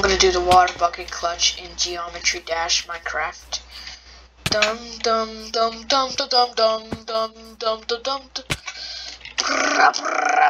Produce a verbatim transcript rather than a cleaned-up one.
gonna do the water bucket clutch in Geometry Dash Minecraft. Dum dum dum dum dum dum dum dum dum dum dum.